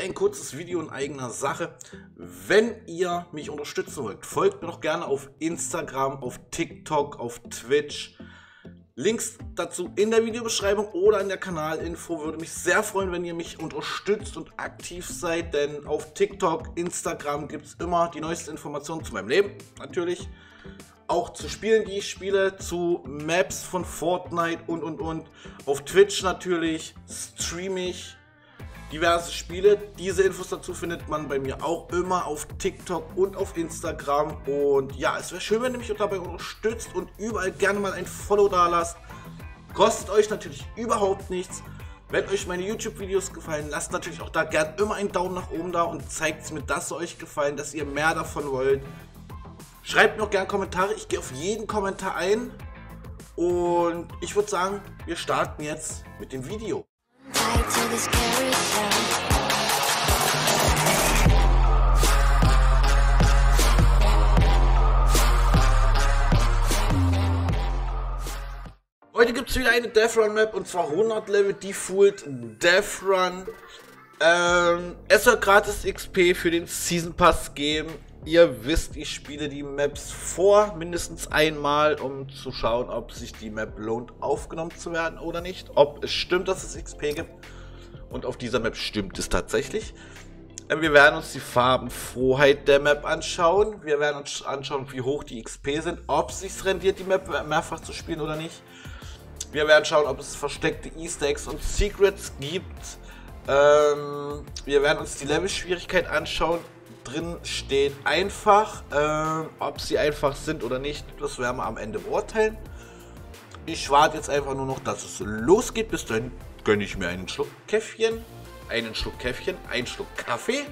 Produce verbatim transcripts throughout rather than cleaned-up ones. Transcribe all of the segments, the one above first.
ein kurzes Video in eigener Sache. Wenn ihr mich unterstützen wollt, folgt mir doch gerne auf Instagram, auf TikTok, auf Twitch. Links dazu in der Videobeschreibung oder in der Kanalinfo. Würde mich sehr freuen, wenn ihr mich unterstützt und aktiv seid, denn auf TikTok, Instagram gibt es immer die neuesten Informationen zu meinem Leben, natürlich. Auch zu Spielen, die ich spiele, zu Maps von Fortnite und und und. Auf Twitch natürlich streame ich diverse Spiele. Diese Infos dazu findet man bei mir auch immer auf TikTok und auf Instagram. Und ja, es wäre schön, wenn ihr mich dabei unterstützt und überall gerne mal ein Follow da lasst. Kostet euch natürlich überhaupt nichts. Wenn euch meine YouTube-Videos gefallen, lasst natürlich auch da gerne immer einen Daumen nach oben da und zeigt mir, dass sie euch gefallen, dass ihr mehr davon wollt. Schreibt mir auch gerne Kommentare, ich gehe auf jeden Kommentar ein. Und ich würde sagen, wir starten jetzt mit dem Video. Heute gibt es wieder eine Death Run Map und zwar hundert Level Default Death Run. Ähm, es soll gratis X P für den Season Pass geben. Ihr wisst, ich spiele die Maps vor, mindestens einmal, um zu schauen, ob sich die Map lohnt, aufgenommen zu werden oder nicht. Ob es stimmt, dass es X P gibt. Und auf dieser Map stimmt es tatsächlich. Wir werden uns die Farbenfroheit der Map anschauen. Wir werden uns anschauen, wie hoch die X P sind, ob es sich rendiert, die Map mehrfach zu spielen oder nicht. Wir werden schauen, ob es versteckte Easter Eggs und Secrets gibt. Ähm, wir werden uns die Level-Schwierigkeit anschauen. Drin steht einfach, äh, ob sie einfach sind oder nicht, das werden wir am Ende beurteilen. Ich warte jetzt einfach nur noch, dass es losgeht. Bis dahin gönne ich mir einen Schluck Käffchen, einen Schluck Käffchen, einen Schluck Kaffee.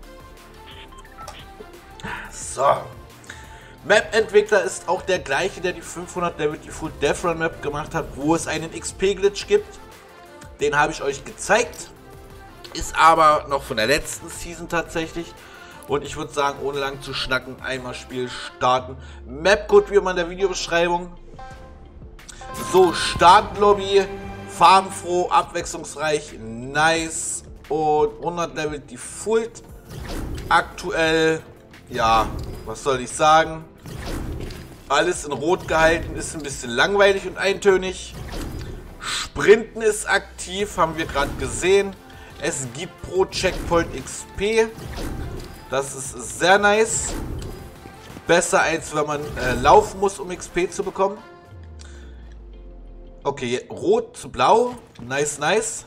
So. Map-Entwickler ist auch der gleiche, der die fünfhundert Level Default Death Run Map gemacht hat, wo es einen X P-Glitch gibt. Den habe ich euch gezeigt. Ist aber noch von der letzten Season tatsächlich. Und ich würde sagen, ohne lang zu schnacken, einmal Spiel starten. Mapcode wie immer in der Videobeschreibung. So, Startlobby, farbenfroh, abwechslungsreich, nice und hundert Level Default. Aktuell, ja, was soll ich sagen? Alles in Rot gehalten, ist ein bisschen langweilig und eintönig. Sprinten ist aktiv, haben wir gerade gesehen. Es gibt pro Checkpoint X P. Das ist sehr nice. Besser als wenn man äh, laufen muss, um X P zu bekommen. Okay, rot zu blau. Nice, nice.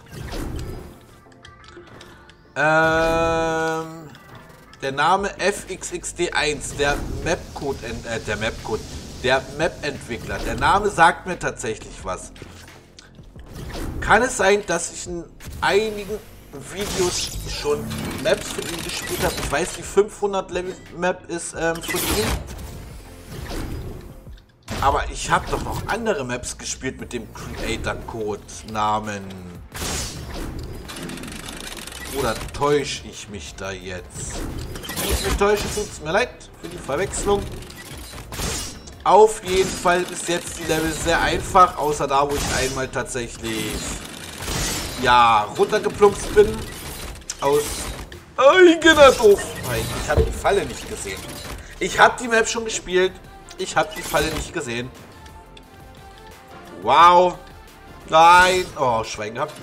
Ähm, der Name F X X D eins, der Mapcode, äh, der Mapcode, der Map-Entwickler. Der Name sagt mir tatsächlich was. Kann es sein, dass ich in einigen Videos schon Maps von ihm gespielt habe? Ich weiß, die fünfhundert Level Map ist ähm, von ihm. Aber ich habe doch noch andere Maps gespielt mit dem Creator-Code Namen. Oder täusche ich mich da jetzt? Wenn ich mich täusche, tut es mir leid für die Verwechslung. Auf jeden Fall ist jetzt die Level sehr einfach, außer da, wo ich einmal tatsächlich ja, runtergeplumpst bin. Aus eigener Doofheit. Ich habe die Falle nicht gesehen. Ich habe die Map schon gespielt. Ich habe die Falle nicht gesehen. Wow. Nein. Oh, Schwein gehabt.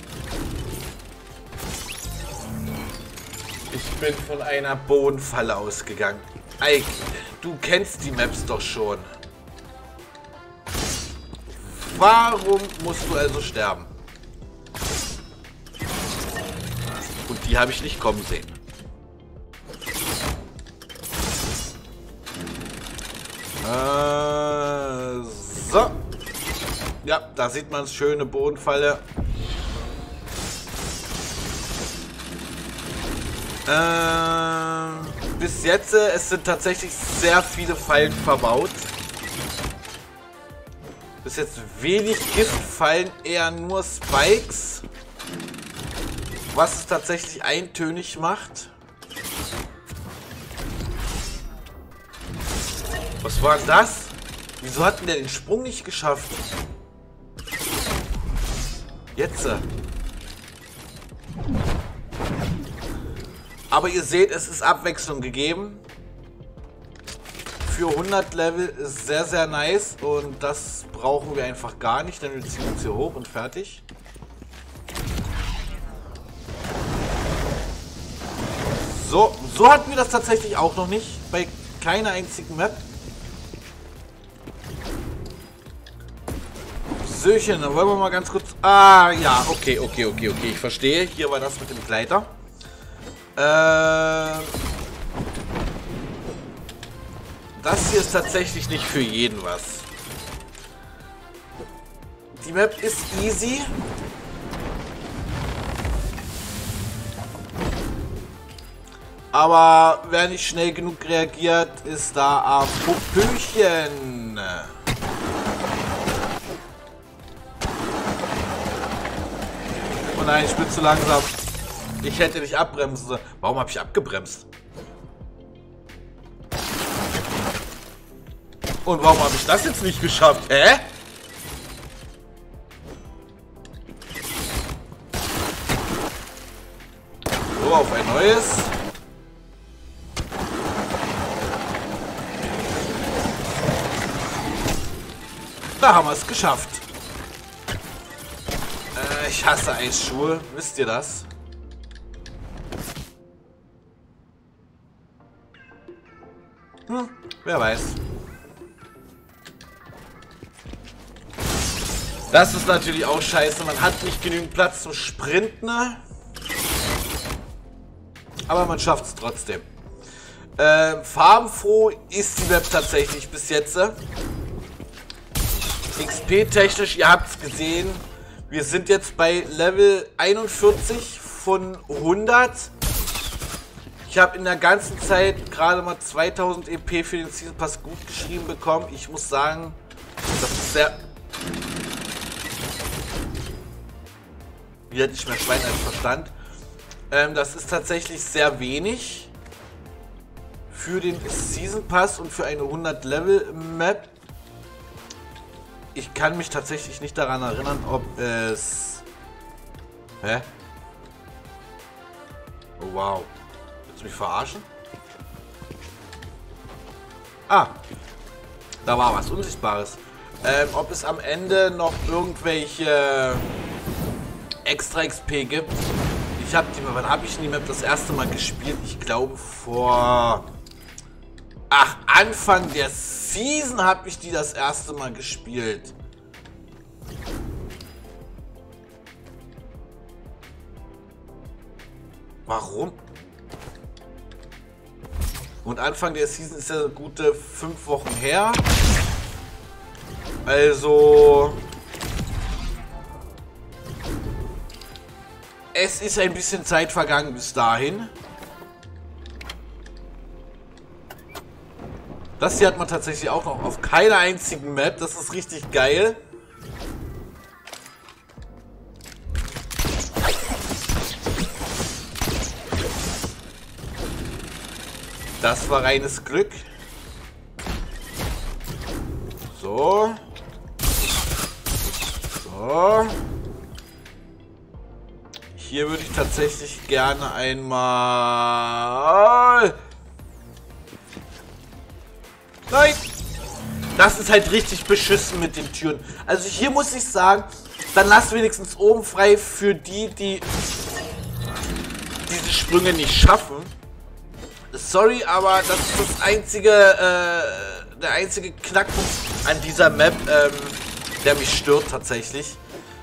Ich bin von einer Bodenfalle ausgegangen. Ike, du kennst die Maps doch schon. Warum musst du also sterben? Und die habe ich nicht kommen sehen. Äh, so. Ja, da sieht man es, schöne Bodenfalle. Äh, bis jetzt, äh, es sind tatsächlich sehr viele Fallen verbaut. Bis jetzt wenig Giftfallen, eher nur Spikes. Was es tatsächlich eintönig macht. Was war das? Wieso hat denn der den Sprung nicht geschafft? Jetzt. Aber ihr seht, es ist Abwechslung gegeben. Für hundert Level ist sehr, sehr nice. Und das brauchen wir einfach gar nicht, denn wir ziehen uns hier hoch und fertig. So, so hatten wir das tatsächlich auch noch nicht. Bei keiner einzigen Map. Söchen, dann wollen wir mal ganz kurz... Ah, ja, okay, okay, okay, okay. Ich verstehe. Hier war das mit dem Gleiter. Äh, das hier ist tatsächlich nicht für jeden was. Die Map ist easy. Aber wer nicht schnell genug reagiert, ist da am Popöchen. Oh nein, ich bin zu langsam. Ich hätte nicht abbremsen sollen. Warum habe ich abgebremst? Und warum habe ich das jetzt nicht geschafft? Hä? So, auf ein neues. Da haben wir es geschafft. Äh, ich hasse Eisschuhe. Wisst ihr das? Hm, wer weiß. Das ist natürlich auch scheiße. Man hat nicht genügend Platz zum Sprinten. Aber man schafft es trotzdem. Äh, farbenfroh ist die Map tatsächlich bis jetzt. X P-technisch, ihr habt es gesehen. Wir sind jetzt bei Level einundvierzig von hundert. Ich habe in der ganzen Zeit gerade mal zweitausend E P für den Season Pass gut geschrieben bekommen. Ich muss sagen, das ist sehr... Hier hätte ich mehr Schwein als Verstand. Ähm, das ist tatsächlich sehr wenig für den Season Pass und für eine hundert Level Map. Ich kann mich tatsächlich nicht daran erinnern, ob es... Hä? Oh wow. Willst du mich verarschen? Ah. Da war was Unsichtbares. Ähm, ob es am Ende noch irgendwelche extra X P gibt. Ich habe die, wann habe ich die Map das erste Mal gespielt? Ich glaube vor... Ach, Anfang der Season habe ich die das erste Mal gespielt. Warum? Und Anfang der Season ist ja gute fünf Wochen her. Also... Es ist ein bisschen Zeit vergangen bis dahin. Das hier hat man tatsächlich auch noch auf keiner einzigen Map. Das ist richtig geil. Das war reines Glück. So. So. Hier würde ich tatsächlich gerne einmal... Nein! Das ist halt richtig beschissen mit den Türen. Also hier muss ich sagen, dann lass wenigstens oben frei für die, die diese Sprünge nicht schaffen. Sorry, aber das ist das einzige, äh, der einzige Knackpunkt an dieser Map, ähm, der mich stört tatsächlich.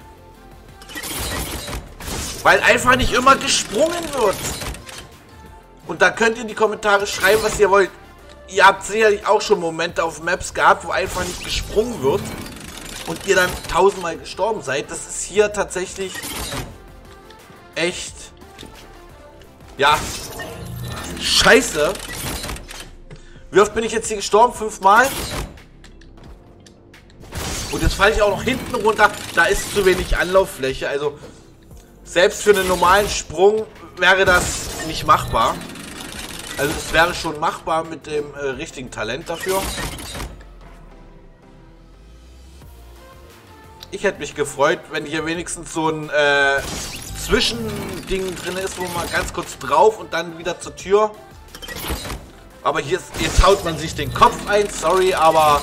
Weil einfach nicht immer gesprungen wird. Und da könnt ihr in die Kommentare schreiben, was ihr wollt. Ihr habt sicherlich auch schon Momente auf Maps gehabt, wo einfach nicht gesprungen wird. Und ihr dann tausendmal gestorben seid. Das ist hier tatsächlich echt... Ja. Scheiße. Wie oft bin ich jetzt hier gestorben? Fünfmal? Und jetzt falle ich auch noch hinten runter. Da ist zu wenig Anlauffläche. Also... Selbst für einen normalen Sprung wäre das nicht machbar. Also es wäre schon machbar mit dem äh, richtigen Talent dafür. Ich hätte mich gefreut, wenn hier wenigstens so ein äh, Zwischending drin ist, wo man ganz kurz drauf und dann wieder zur Tür. Aber hier ist, jetzt haut man sich den Kopf ein, sorry, aber...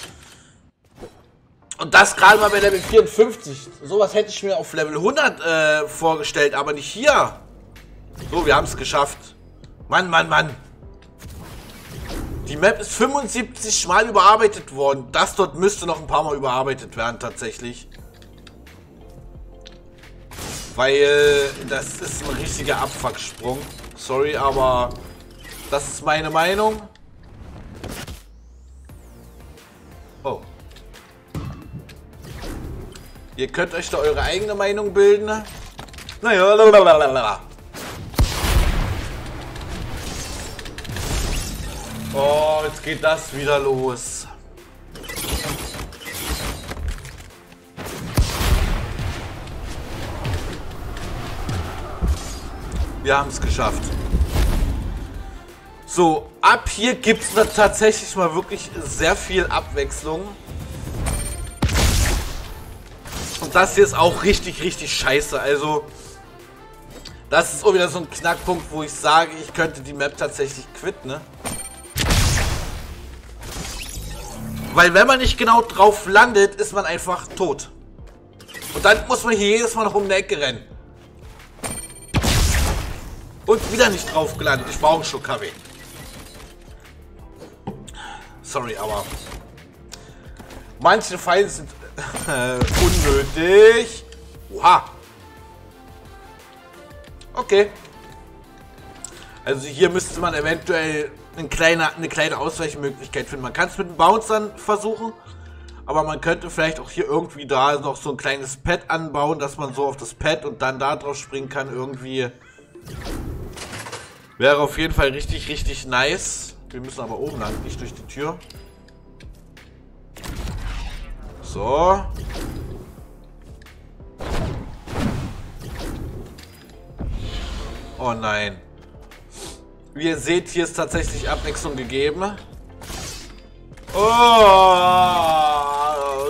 Und das gerade mal bei Level vierundfünfzig. Sowas hätte ich mir auf Level hundert äh, vorgestellt, aber nicht hier. So, wir haben es geschafft. Mann, Mann, Mann. Die Map ist fünfundsiebzig Mal überarbeitet worden. Das dort müsste noch ein paar Mal überarbeitet werden, tatsächlich. Weil das ist ein richtiger Abfucksprung. Sorry, aber das ist meine Meinung. Oh. Ihr könnt euch da eure eigene Meinung bilden. Naja, lalalala. Oh, jetzt geht das wieder los. Wir haben es geschafft. So, ab hier gibt es tatsächlich mal wirklich sehr viel Abwechslung. Und das hier ist auch richtig, richtig scheiße. Also, das ist auch wieder so ein Knackpunkt, wo ich sage, ich könnte die Map tatsächlich quitten, ne? Weil wenn man nicht genau drauf landet, ist man einfach tot. Und dann muss man hier jedes Mal noch um die Ecke rennen. Und wieder nicht drauf gelandet. Ich brauche einen Schluck Kaffee. Sorry, aber manche Pfeile sind äh, unnötig. Oha. Okay. Also hier müsste man eventuell eine kleine, eine kleine Ausweichmöglichkeit finden. Man kann es mit dem Bouncern versuchen, aber man könnte vielleicht auch hier irgendwie da noch so ein kleines Pad anbauen, dass man so auf das Pad und dann da drauf springen kann. Irgendwie wäre auf jeden Fall richtig, richtig nice. Wir müssen aber oben lang, nicht durch die Tür. So. Oh nein. Wie ihr seht, hier ist tatsächlich Abwechslung gegeben. Oh.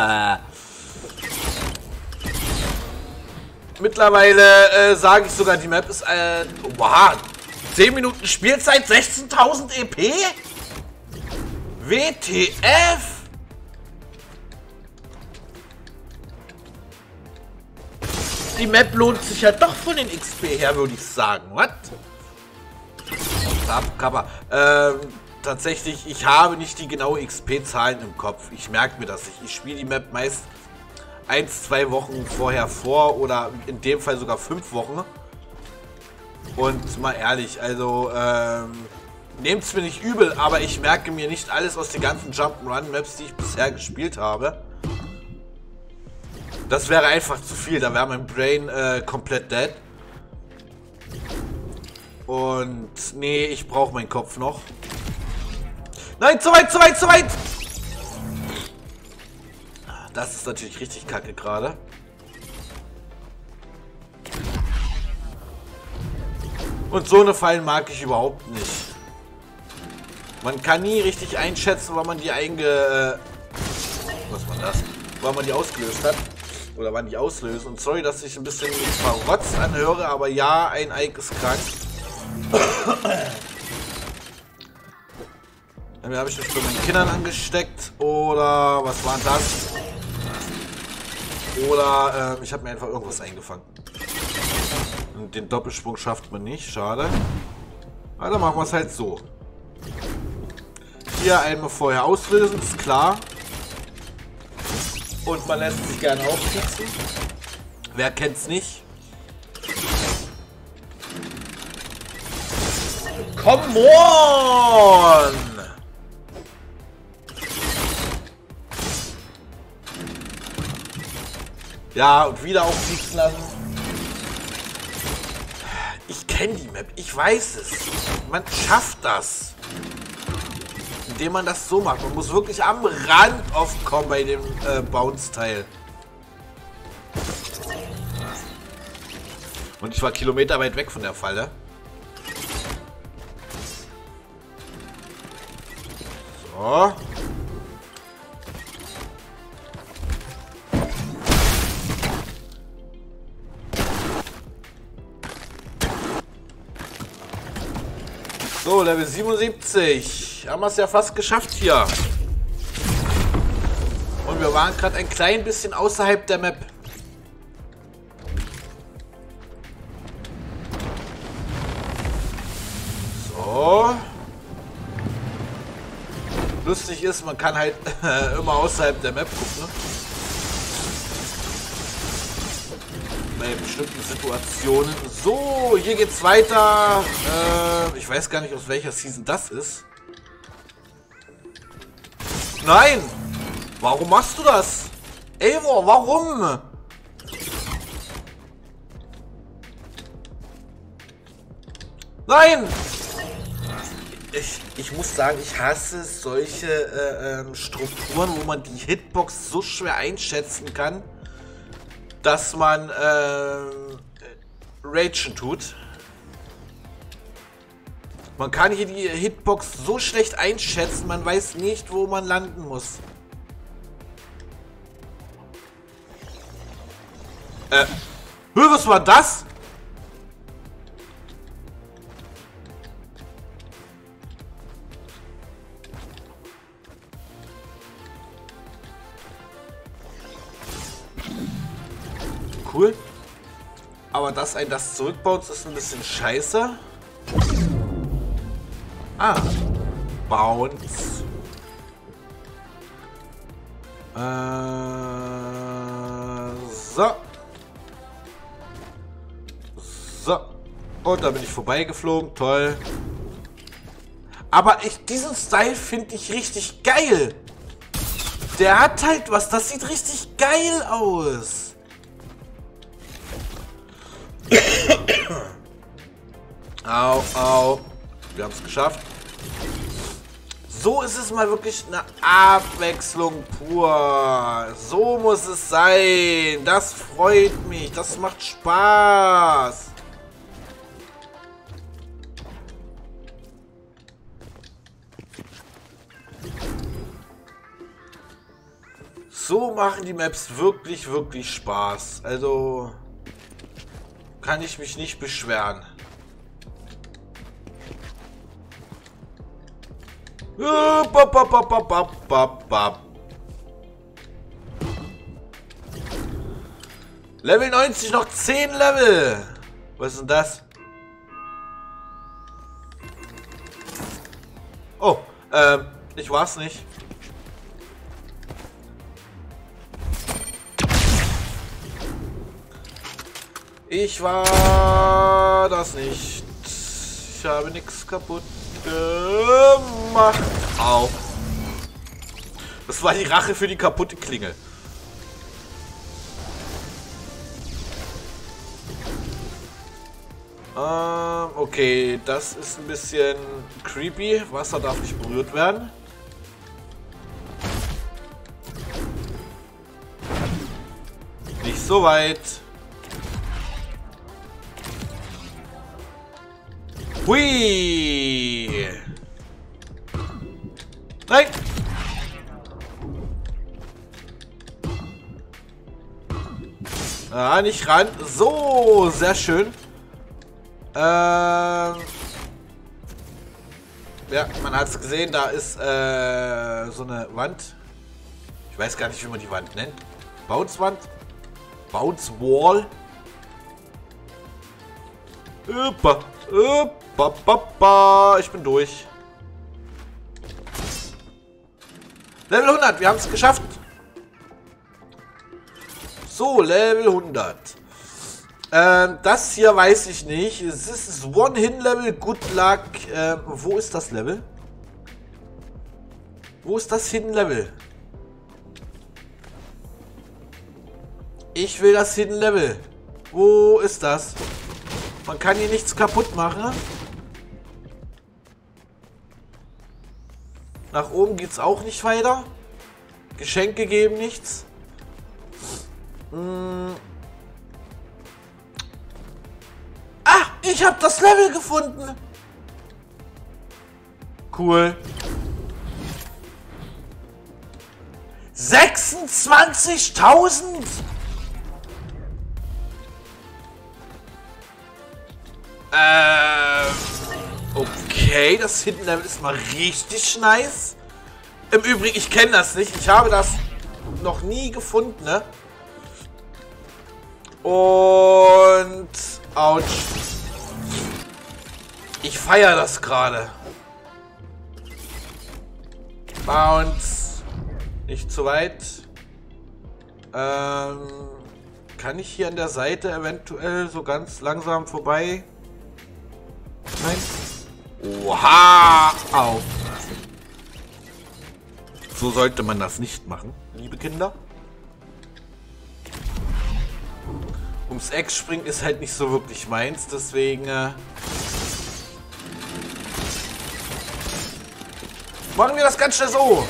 Mittlerweile äh, sage ich sogar, die Map ist... Äh, wow. zehn Minuten Spielzeit, sechzehntausend E P? W T F? Die Map lohnt sich ja doch von den X P her, würde ich sagen. Was? Cover. Ähm, tatsächlich, ich habe nicht die genaue X P-Zahlen im Kopf. Ich merke mir das nicht. Ich spiele die Map meist eins, zwei Wochen vorher vor oder in dem Fall sogar fünf Wochen. Und mal ehrlich, also ähm, nehmt es mir nicht übel, aber ich merke mir nicht alles aus den ganzen Jump'n'Run-Maps, die ich bisher gespielt habe. Das wäre einfach zu viel, da wäre mein Brain äh, komplett dead. Und nee, ich brauche meinen Kopf noch. Nein, zu weit, zu weit, zu weit! Das ist natürlich richtig kacke gerade. Und so eine Fallen mag ich überhaupt nicht. Man kann nie richtig einschätzen, wann man die einge... Äh, was war das? Wann man die ausgelöst hat. Oder wann die auslösen. Und sorry, dass ich ein bisschen verrotzt anhöre, aber ja, ein Ike ist krank. Dann habe ich mich bei meinen Kindern angesteckt. Oder was war das? Oder äh, ich habe mir einfach irgendwas eingefangen. Und den Doppelsprung schafft man nicht. Schade. Aber dann machen wir es halt so. Hier einmal vorher auslösen, ist klar. Und man lässt sich gerne aufpieksen. Wer kennt's nicht? Come on! Ja, und wieder aufpieksen lassen. Ich kenne die Map, ich weiß es. Man schafft das. Indem man das so macht. Man muss wirklich am Rand oft kommen bei dem äh, Bounce-Teil. Und ich war Kilometer weit weg von der Falle. So. So, Level siebenundsiebzig. Haben wir es ja fast geschafft hier. Und wir waren gerade ein klein bisschen außerhalb der Map. So. Lustig ist, man kann halt immer außerhalb der Map gucken. Ne? Bei bestimmten Situationen. So, hier geht's weiter. Äh, ich weiß gar nicht, aus welcher Season das ist. Nein! Warum machst du das? Eivor, warum? Nein! Ich, ich muss sagen, ich hasse solche äh, ähm, Strukturen, wo man die Hitbox so schwer einschätzen kann, dass man äh, ragen tut. Man kann hier die Hitbox so schlecht einschätzen, man weiß nicht, wo man landen muss. Äh, was war das? Cool. Aber dass ein das zurückbaut, ist ein bisschen scheiße. Ah. Bounce. Äh, so. So. Und da bin ich vorbeigeflogen. Toll. Aber ich, diesen Style finde ich richtig geil. Der hat halt was. Das sieht richtig geil aus. Au, au. Wir haben es geschafft. So ist es mal wirklich eine Abwechslung pur. So muss es sein. Das freut mich. Das macht Spaß. So machen die Maps wirklich, wirklich Spaß. Also kann ich mich nicht beschweren. Level neunzig, noch zehn Level. Was ist denn das? Oh, ähm, ich war's nicht. Ich war das nicht. Ich habe nichts kaputt gemacht. Au. Das war die Rache für die kaputte Klingel. Ähm, okay, das ist ein bisschen creepy. Wasser darf nicht berührt werden. Nicht so weit. Hui! Nein! Ah, nicht ran. So, sehr schön. Ähm ja, man hat es gesehen, da ist äh, so eine Wand. Ich weiß gar nicht, wie man die Wand nennt. Bounce-Wand? Bounce-Wall? Uppa, uppa, uppa. Ich bin durch. Level hundert, wir haben es geschafft. So, Level hundert. Ähm, das hier weiß ich nicht. Es ist One-Hit-Level, Good Luck. Ähm, wo ist das Level? Wo ist das Hidden Level? Ich will das Hidden Level. Wo ist das? Man kann hier nichts kaputt machen. Nach oben geht es auch nicht weiter. Geschenke geben nichts. Hm. Ah, ich habe das Level gefunden. Cool. sechsundzwanzigtausend. Ähm. Okay. Okay, das Hidden Level ist mal richtig nice. Im Übrigen, ich kenne das nicht. Ich habe das noch nie gefunden, ne? Und... Autsch. Ich feiere das gerade. Bounce. Nicht zu weit. Ähm... Kann ich hier an der Seite eventuell so ganz langsam vorbei? Nein. Oha! Au. So sollte man das nicht machen, liebe Kinder. Ums Eck springen ist halt nicht so wirklich meins, deswegen äh, machen wir das ganz schnell so.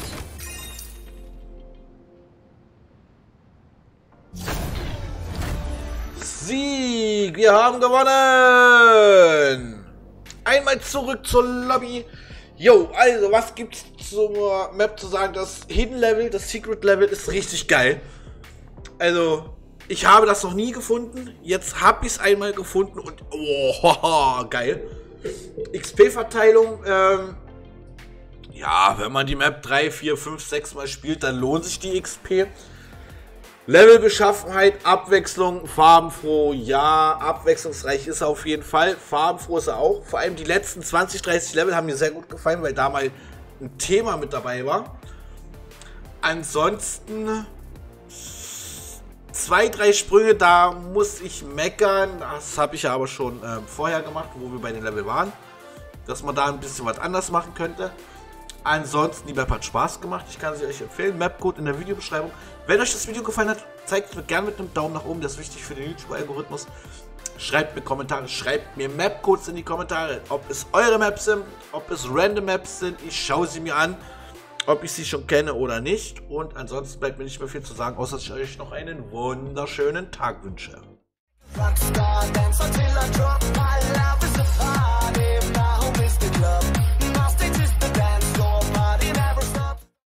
Sieg! Wir haben gewonnen! Einmal zurück zur Lobby. Jo, also was gibt's zur Map zu sagen? Das Hidden Level, das Secret Level ist richtig geil. Also, ich habe das noch nie gefunden. Jetzt habe ich es einmal gefunden und oh, geil. X P-Verteilung, ähm, ja, wenn man die Map drei, vier, fünf, sechs Mal spielt, dann lohnt sich die X P. Levelbeschaffenheit, Abwechslung, farbenfroh, ja, abwechslungsreich ist er auf jeden Fall, farbenfroh ist er auch. Vor allem die letzten zwanzig, dreißig Level haben mir sehr gut gefallen, weil da mal ein Thema mit dabei war. Ansonsten zwei, drei Sprünge, da muss ich meckern, das habe ich ja aber schon äh, vorher gemacht, wo wir bei den Level waren, dass man da ein bisschen was anders machen könnte. Ansonsten, die Map hat Spaß gemacht. Ich kann sie euch empfehlen. Mapcode in der Videobeschreibung. Wenn euch das Video gefallen hat, zeigt es mir gerne mit einem Daumen nach oben. Das ist wichtig für den YouTube-Algorithmus. Schreibt mir Kommentare, schreibt mir Mapcodes in die Kommentare. Ob es eure Maps sind, ob es random Maps sind. Ich schaue sie mir an, ob ich sie schon kenne oder nicht. Und ansonsten bleibt mir nicht mehr viel zu sagen, außer dass ich euch noch einen wunderschönen Tag wünsche.